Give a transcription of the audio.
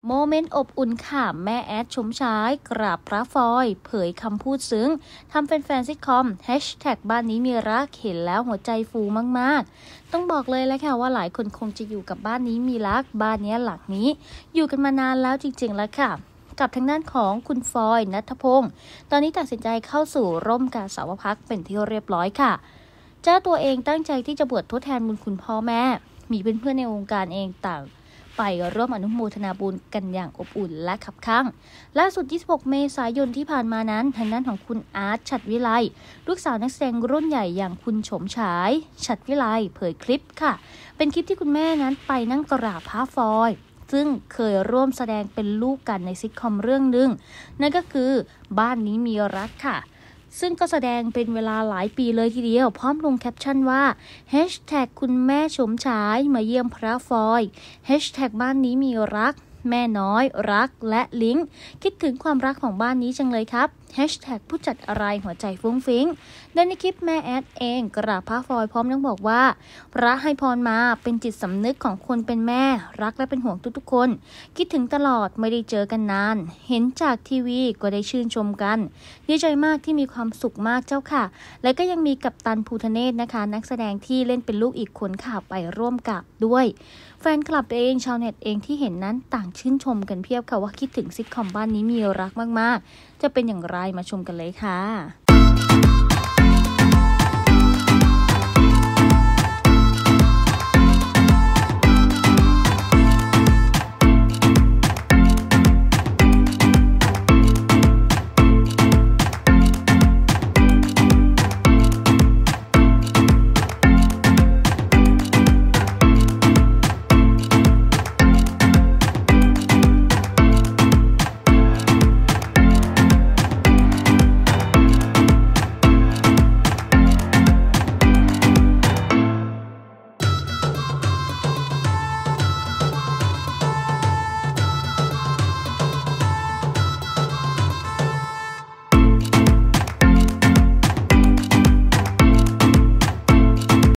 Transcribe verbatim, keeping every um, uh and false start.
โมเมนต์อบอุ่นค่ะแม่แอดชมชายกราบพระฟอยเผยคำพูดซึ้งทำเป็นแฟนซิทคอมแฮชแท็กบ้านนี้มีรักเห็นแล้วหัวใจฟูมากๆต้องบอกเลยแล้วค่ะว่าหลายคนคงจะอยู่กับบ้านนี้มีรักบ้านนี้หลังนี้อยู่กันมานานแล้วจริงๆแล้วค่ะกับทางด้านของคุณฟอยณัฐพงศ์ตอนนี้ตัดสินใจเข้าสู่ร่มกาสาวพักเป็นที่เรียบร้อยค่ะเจ้าตัวเองตั้งใจที่จะบวชทดแทนบุญคุณพ่อแม่มีเพื่อนๆในวงการเองต่างไปร่วมอนุโมทนาบุญกันอย่างอบอุ่นและขับข้างล่าสุดยี่สิบหกเมษายนที่ผ่านมานั้นทางด้านของคุณอาร์ตฉัตรวิไลลูกสาวนักแสดงรุ่นใหญ่อย่างคุณโฉมฉายฉัตรวิไลเผยคลิปค่ะเป็นคลิปที่คุณแม่นั้นไปนั่งกราบพระฟอยซึ่งเคยร่วมแสดงเป็นลูกกันในซิทคอมเรื่องหนึ่งนั่นก็คือบ้านนี้มีรักค่ะซึ่งก็แสดงเป็นเวลาหลายปีเลยทีเดียวพร้อมลงแคปชั่นว่าแฮชแท็กคุณแม่ชมฉายมาเยี่ยมพระฟอยแฮชแท็กบ้านนี้มีรักแม่น้อยรักและลิงก์คิดถึงความรักของบ้านนี้จังเลยครับแฮชแท็กผู้จัดอะไรหัวใจฟุ้งฟิ้งในคลิปแม่แอดเองกราบพระฟอยพร้อมทั้งบอกว่าพระให้พรมาเป็นจิตสำนึกของคนเป็นแม่รักและเป็นห่วงทุกๆคนคิดถึงตลอดไม่ได้เจอกันนานเห็นจากทีวีก็ได้ชื่นชมกันดีใจมากที่มีความสุขมากเจ้าค่ะและก็ยังมีกัปตันภูทะเนศนะคะนักแสดงที่เล่นเป็นลูกอีกคนค่ะไปร่วมกับด้วยแฟนคลับเองชาวเน็ตเองที่เห็นนั้นต่างชื่นชมกันเพียบค่ะว่าคิดถึงซิทคอมบ้านนี้มีรักมากๆจะเป็นอย่างไรมาชมกันเลยค่ะ